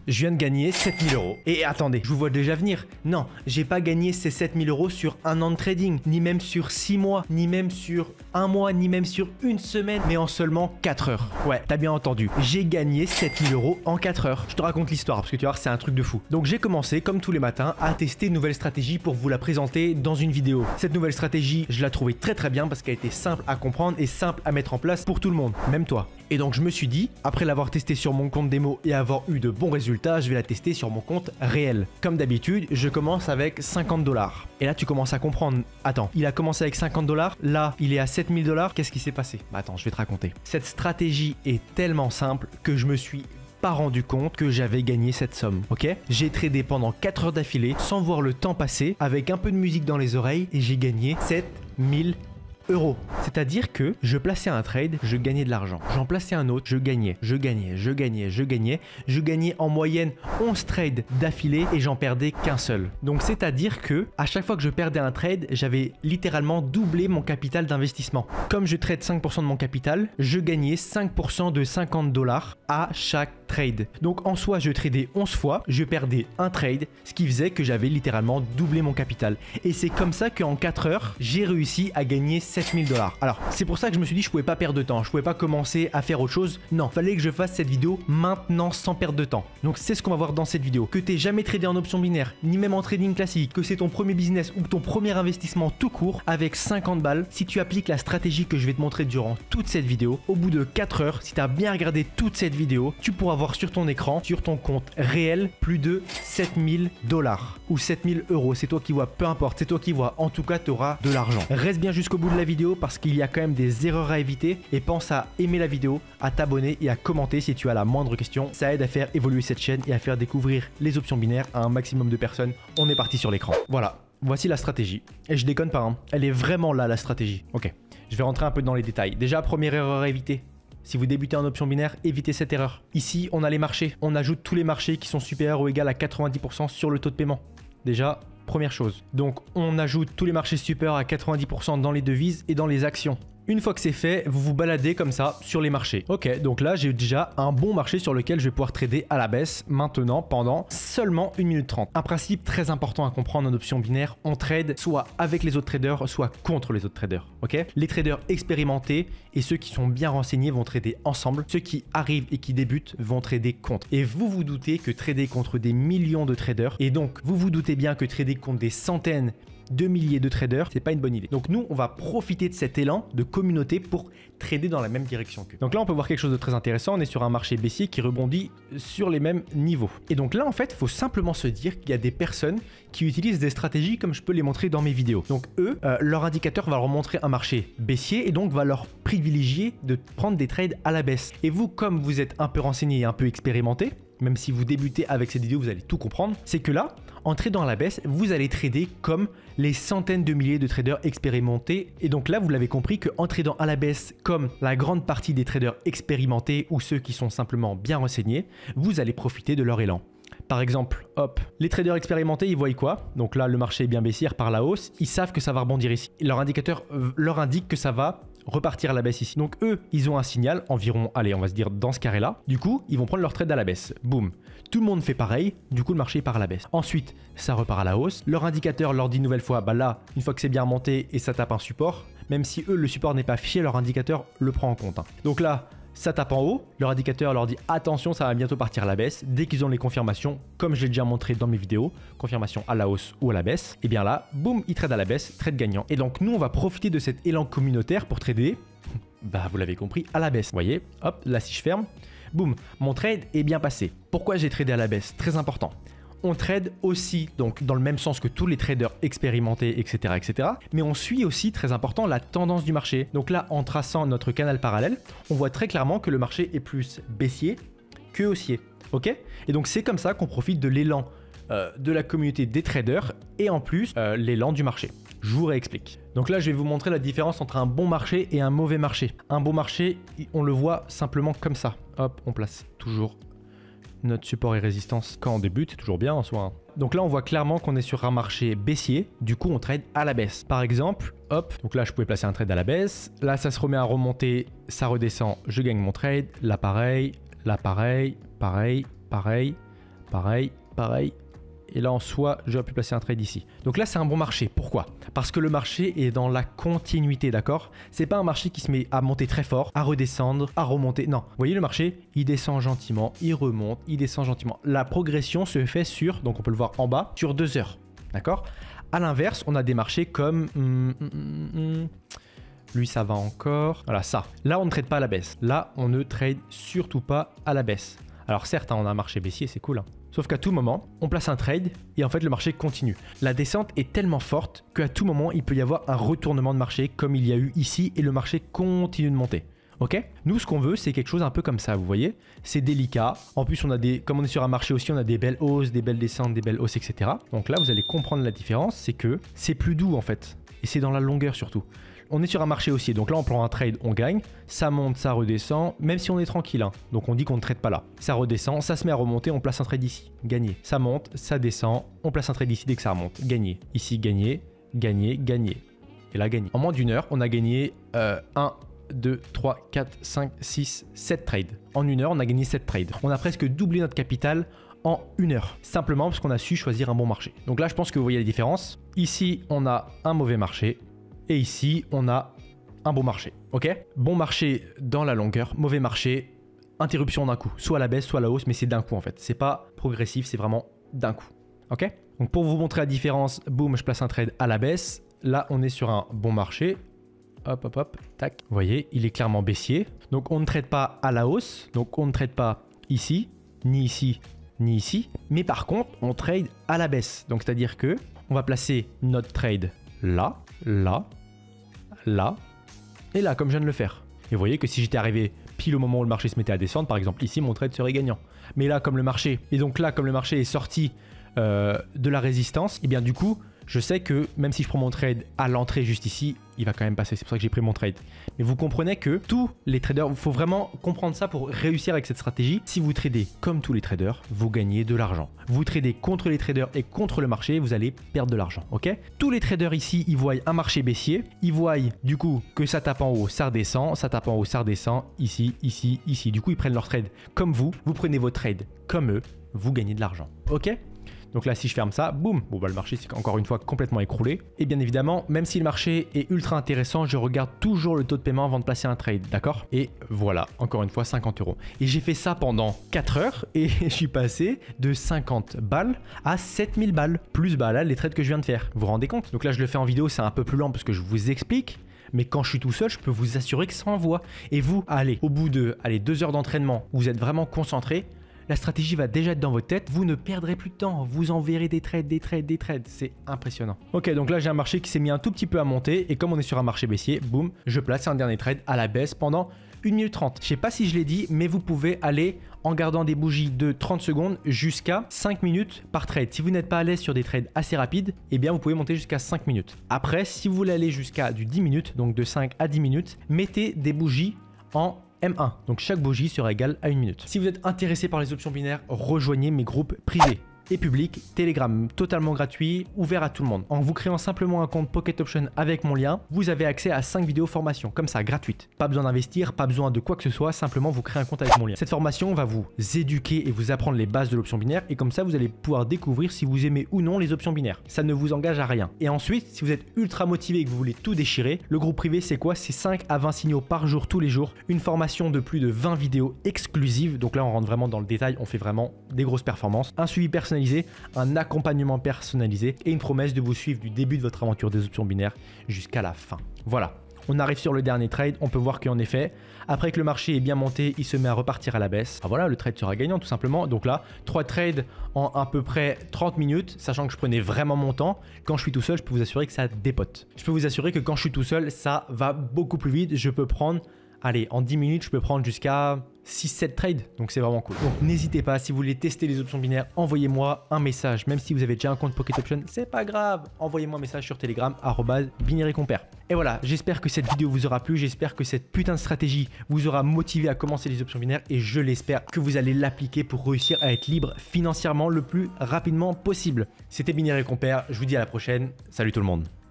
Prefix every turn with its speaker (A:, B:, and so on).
A: je viens de gagner 7000 euros. Et attendez, je vous vois déjà venir. Non, j'ai pas gagné ces 7000 euros sur un an de trading, ni même sur 6 mois, ni même sur un mois, ni même sur une semaine, mais en seulement 4 heures. Ouais, t'as bien entendu. J'ai gagné 7000 euros en 4 heures. Je te raconte l'histoire parce que tu vas voir, c'est un truc de fou. Donc j'ai commencé, comme tous les matins, à tester une nouvelle stratégie pour vous la présenter dans une vidéo. Cette nouvelle stratégie, je la trouvais très bien parce qu'elle était simple à comprendre et simple à mettre en place pour tout le monde, même toi. Et donc je me suis dit, après l'avoir testé sur mon compte démo et avoir eu de bons résultats, je vais la tester sur mon compte réel. Comme d'habitude, je commence avec 50 $. Et là tu commences à comprendre, attends, il a commencé avec 50 $, là il est à 7000 $, qu'est-ce qui s'est passé? Bah attends, je vais te raconter. Cette stratégie est tellement simple que je me suis pas rendu compte que j'avais gagné cette somme, ok? J'ai tradé pendant 4 heures d'affilée sans voir le temps passer, avec un peu de musique dans les oreilles et j'ai gagné 7000 euros. C'est-à-dire que je plaçais un trade, je gagnais de l'argent. J'en plaçais un autre, je gagnais. Je gagnais en moyenne 11 trades d'affilée et j'en perdais qu'un seul. Donc c'est-à-dire que à chaque fois que je perdais un trade, j'avais littéralement doublé mon capital d'investissement. Comme je trade 5% de mon capital, je gagnais 5% de 50 $ à chaque trade. Donc en soi, je tradais 11 fois, je perdais un trade, ce qui faisait que j'avais littéralement doublé mon capital. Et c'est comme ça qu'en 4 heures, j'ai réussi à gagner 7000 $. Alors, c'est pour ça que je me suis dit je pouvais pas perdre de temps, je pouvais pas commencer à faire autre chose. Non, fallait que je fasse cette vidéo maintenant sans perdre de temps. Donc c'est ce qu'on va voir dans cette vidéo. Que t'aies jamais tradé en option binaire, ni même en trading classique, que c'est ton premier business ou ton premier investissement tout court, avec 50 balles, si tu appliques la stratégie que je vais te montrer durant toute cette vidéo, au bout de 4 heures, si tu as bien regardé toute cette vidéo, tu pourras voir sur ton écran, sur ton compte réel, plus de 7000 $ ou 7000 euros. C'est toi qui vois, peu importe, c'est toi qui vois. En tout cas, tu auras de l'argent. Reste bien jusqu'au bout de la vidéo parce qu'il y a quand même des erreurs à éviter et pense à aimer la vidéo, à t'abonner et à commenter si tu as la moindre question. Ça aide à faire évoluer cette chaîne et à faire découvrir les options binaires à un maximum de personnes. On est parti sur l'écran. Voilà, voici la stratégie. Et je déconne pas, hein. Elle est vraiment là la stratégie. Ok, je vais rentrer un peu dans les détails. Déjà, première erreur à éviter. Si vous débutez en option binaire, évitez cette erreur. Ici, on a les marchés. On ajoute tous les marchés qui sont supérieurs ou égaux à 90% sur le taux de paiement. Déjà, première chose. Donc, on ajoute tous les marchés supérieurs à 90% dans les devises et dans les actions. Une fois que c'est fait, vous vous baladez comme ça sur les marchés. Ok, donc là, j'ai déjà un bon marché sur lequel je vais pouvoir trader à la baisse maintenant pendant seulement 1 minute 30. Un principe très important à comprendre en option binaire, on trade soit avec les autres traders, soit contre les autres traders. Ok, les traders expérimentés et ceux qui sont bien renseignés vont trader ensemble. Ceux qui arrivent et qui débutent vont trader contre. Et vous vous doutez que trader contre des millions de traders, et donc vous vous doutez bien que trader contre des centaines de milliers de traders, c'est pas une bonne idée. Donc nous, on va profiter de cet élan de communauté pour trader dans la même direction qu'eux. Donc là, on peut voir quelque chose de très intéressant. On est sur un marché baissier qui rebondit sur les mêmes niveaux. Et donc là, en fait, il faut simplement se dire qu'il y a des personnes qui utilisent des stratégies comme je peux les montrer dans mes vidéos. Donc eux, leur indicateur va leur montrer un marché baissier et donc va leur privilégier de prendre des trades à la baisse. Et vous, comme vous êtes un peu renseigné et un peu expérimenté, même si vous débutez avec cette vidéo, vous allez tout comprendre, c'est que là, en tradant à la baisse, vous allez trader comme les centaines de milliers de traders expérimentés. Et donc là, vous l'avez compris qu'en tradant à la baisse, comme la grande partie des traders expérimentés ou ceux qui sont simplement bien renseignés, vous allez profiter de leur élan. Par exemple, hop, les traders expérimentés, ils voient quoi? Donc là, le marché est bien baissier, par la hausse. Ils savent que ça va rebondir ici. Leur indicateur leur indique que ça va repartir à la baisse ici. Donc eux, ils ont un signal environ, allez, on va se dire dans ce carré-là. Du coup, ils vont prendre leur trade à la baisse. Boum. Tout le monde fait pareil. Du coup, le marché part à la baisse. Ensuite, ça repart à la hausse. Leur indicateur leur dit une nouvelle fois, bah là, une fois que c'est bien remonté et ça tape un support, même si eux, le support n'est pas affiché, leur indicateur le prend en compte. Donc là, ça tape en haut, leur indicateur leur dit attention, ça va bientôt partir à la baisse. Dès qu'ils ont les confirmations, comme je l'ai déjà montré dans mes vidéos, confirmation à la hausse ou à la baisse, et bien là, boum, ils trade à la baisse, trade gagnant. Et donc nous, on va profiter de cet élan communautaire pour trader, bah vous l'avez compris, à la baisse. Vous voyez, hop, là si je ferme, boum, mon trade est bien passé. Pourquoi j'ai tradé à la baisse? Très important. On trade aussi, donc dans le même sens que tous les traders expérimentés, etc., etc. Mais on suit aussi, très important, la tendance du marché. Donc là, en traçant notre canal parallèle, on voit très clairement que le marché est plus baissier que haussier. Ok? Et donc c'est comme ça qu'on profite de l'élan de la communauté des traders et en plus l'élan du marché. Je vous réexplique. Donc là, je vais vous montrer la différence entre un bon marché et un mauvais marché. Un bon marché, on le voit simplement comme ça. Hop, on place toujours notre support et résistance quand on débute, c'est toujours bien en soi. Donc là, on voit clairement qu'on est sur un marché baissier. Du coup, on trade à la baisse. Par exemple, hop, donc là, je pouvais placer un trade à la baisse. Là, ça se remet à remonter, ça redescend, je gagne mon trade. Là, pareil, pareil, pareil, Pareil, pareil. Et là, en soi, j'aurais pu placer un trade ici. Donc là, c'est un bon marché. Pourquoi? Parce que le marché est dans la continuité, d'accord? C'est pas un marché qui se met à monter très fort, à redescendre, à remonter. Non. Vous voyez le marché? Il descend gentiment, il remonte, il descend gentiment. La progression se fait sur, donc on peut le voir en bas, sur 2 heures. D'accord? À l'inverse, on a des marchés comme... Lui, ça va encore. Voilà, ça. Là, on ne trade pas à la baisse. Là, on ne trade surtout pas à la baisse. Alors certes, on a un marché baissier, c'est cool. Sauf qu'à tout moment, on place un trade et en fait, le marché continue. La descente est tellement forte qu'à tout moment, il peut y avoir un retournement de marché comme il y a eu ici et le marché continue de monter. Ok? Nous, ce qu'on veut, c'est quelque chose un peu comme ça, vous voyez? C'est délicat. En plus, on a comme on est sur un marché aussi, on a des belles hausses, des belles descentes, des belles hausses, etc. Donc là, vous allez comprendre la différence, c'est que c'est plus doux en fait. Et c'est dans la longueur surtout. On est sur un marché haussier, donc là on prend un trade, on gagne, ça monte, ça redescend, même si on est tranquille, hein. Donc on dit qu'on ne trade pas là. Ça redescend, ça se met à remonter, on place un trade ici, gagné. Ça monte, ça descend, on place un trade ici dès que ça remonte, gagné. Ici, gagné, gagné, gagné. Et là, gagné. En moins d'une heure, on a gagné 1, 2, 3, 4, 5, 6, 7 trades. En une heure, on a gagné 7 trades. On a presque doublé notre capital en une heure, simplement parce qu'on a su choisir un bon marché. Donc là, je pense que vous voyez les différences. Ici, on a un mauvais marché. Et ici, on a un bon marché, ok? Bon marché dans la longueur, mauvais marché, interruption d'un coup. Soit à la baisse, soit à la hausse, mais c'est d'un coup en fait. C'est pas progressif, c'est vraiment d'un coup, ok? Donc pour vous montrer la différence, boum, je place un trade à la baisse. Là, on est sur un bon marché. Hop, hop, hop, tac. Vous voyez, il est clairement baissier. Donc on ne trade pas à la hausse, donc on ne trade pas ici, ni ici, ni ici. Mais par contre, on trade à la baisse. Donc c'est-à-dire que on va placer notre trade là, là, là et là, comme je viens de le faire. Et vous voyez que si j'étais arrivé pile au moment où le marché se mettait à descendre, par exemple ici, mon trade serait gagnant. Mais là, comme le marché, et donc là, comme le marché est sorti de la résistance, et bien du coup, je sais que même si je prends mon trade à l'entrée juste ici, il va quand même passer. C'est pour ça que j'ai pris mon trade. Mais vous comprenez que tous les traders, il faut vraiment comprendre ça pour réussir avec cette stratégie. Si vous tradez comme tous les traders, vous gagnez de l'argent. Vous tradez contre les traders et contre le marché, vous allez perdre de l'argent. Ok? Tous les traders ici, ils voient un marché baissier. Ils voient du coup que ça tape en haut, ça redescend. Ça tape en haut, ça redescend. Ici, ici, ici. Du coup, ils prennent leur trade comme vous. Vous prenez vos trades comme eux. Vous gagnez de l'argent. Ok? Donc là, si je ferme ça, boum, bon bah le marché c'est encore une fois complètement écroulé. Et bien évidemment, même si le marché est ultra intéressant, je regarde toujours le taux de paiement avant de placer un trade, d'accord? Et voilà, encore une fois, 50 €. Et j'ai fait ça pendant 4 heures et je suis passé de 50 balles à 7000 balles. Plus bah là, les trades que je viens de faire. Vous vous rendez compte? Donc là, je le fais en vidéo, c'est un peu plus lent parce que je vous explique. Mais quand je suis tout seul, je peux vous assurer que ça envoie. Et vous, allez, au bout de 2 heures d'entraînement, vous êtes vraiment concentré. La stratégie va déjà être dans votre tête, vous ne perdrez plus de temps, vous enverrez des trades, des trades, des trades, c'est impressionnant. Ok, donc là j'ai un marché qui s'est mis un tout petit peu à monter et comme on est sur un marché baissier, boum, je place un dernier trade à la baisse pendant 1 minute 30. Je sais pas si je l'ai dit, mais vous pouvez aller en gardant des bougies de 30 secondes jusqu'à 5 minutes par trade. Si vous n'êtes pas à l'aise sur des trades assez rapides, eh bien vous pouvez monter jusqu'à 5 minutes. Après, si vous voulez aller jusqu'à du 10 minutes, donc de 5 à 10 minutes, mettez des bougies en M1. Donc chaque bougie sera égale à 1 minute. Si vous êtes intéressé par les options binaires, rejoignez mes groupes privés et publics Telegram, totalement gratuit, ouvert à tout le monde. En vous créant simplement un compte Pocket Option avec mon lien, vous avez accès à 5 vidéos formation, comme ça, gratuites. Pas besoin d'investir, pas besoin de quoi que ce soit, simplement vous créez un compte avec mon lien. Cette formation va vous éduquer et vous apprendre les bases de l'option binaire et comme ça, vous allez pouvoir découvrir si vous aimez ou non les options binaires. Ça ne vous engage à rien. Et ensuite, si vous êtes ultra motivé et que vous voulez tout déchirer, le groupe privé, c'est quoi? C'est 5 à 20 signaux par jour, tous les jours. Une formation de plus de 20 vidéos exclusives. Donc là, on rentre vraiment dans le détail, on fait vraiment des grosses performances. Un suivi personnalisé, un accompagnement personnalisé et une promesse de vous suivre du début de votre aventure des options binaires jusqu'à la fin. Voilà, on arrive sur le dernier trade, on peut voir qu'en effet, après que le marché est bien monté, il se met à repartir à la baisse. Ah voilà, le trade sera gagnant tout simplement. Donc là, 3 trades en à peu près 30 minutes, sachant que je prenais vraiment mon temps. Quand je suis tout seul, je peux vous assurer que ça dépote. Je peux vous assurer que quand je suis tout seul, ça va beaucoup plus vite. Je peux prendre, allez, en 10 minutes, je peux prendre jusqu'à 6-7 trades, donc c'est vraiment cool. Donc n'hésitez pas, si vous voulez tester les options binaires, envoyez-moi un message. Même si vous avez déjà un compte Pocket Option, c'est pas grave. Envoyez-moi un message sur Telegram, @binaire-et-compère. Et voilà, j'espère que cette vidéo vous aura plu, j'espère que cette putain de stratégie vous aura motivé à commencer les options binaires et je l'espère que vous allez l'appliquer pour réussir à être libre financièrement le plus rapidement possible. C'était Binaire et Compère, je vous dis à la prochaine. Salut tout le monde.